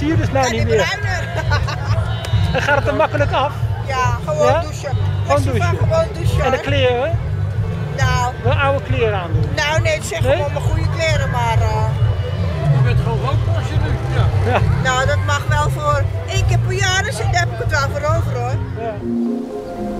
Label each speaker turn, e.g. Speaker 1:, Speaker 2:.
Speaker 1: zie je dus nou niet meer. En gaat het er makkelijk af?
Speaker 2: Ja, gewoon douchen.
Speaker 1: Gewoon douchen.
Speaker 2: Gewoon douchen.
Speaker 1: En de kleren?
Speaker 2: Nou.
Speaker 1: Wel oude kleren aandoen?
Speaker 2: Nou nee, zeg gewoon mijn goede kleren, maar...
Speaker 3: Je bent gewoon rookborstje nu, ja.
Speaker 2: Nou, dat mag wel voor 1 keer per jaar, dus daar heb ik het wel voor over hoor.
Speaker 1: Ja.